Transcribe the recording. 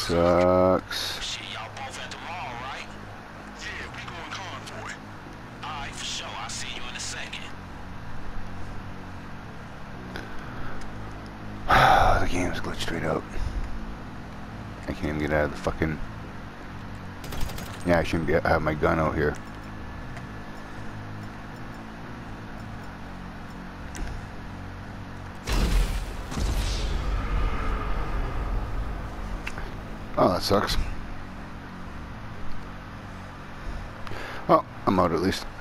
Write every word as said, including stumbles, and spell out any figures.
sucks. Shit, y'all both at the mall, right? Yeah, we going convoy. Alright, for sure. I'll see you in a second. The game's glitched straight out. I can't even get out of the fucking... Yeah, I shouldn't be, I have my gun out here. Oh, that sucks. Oh, I'm out at least.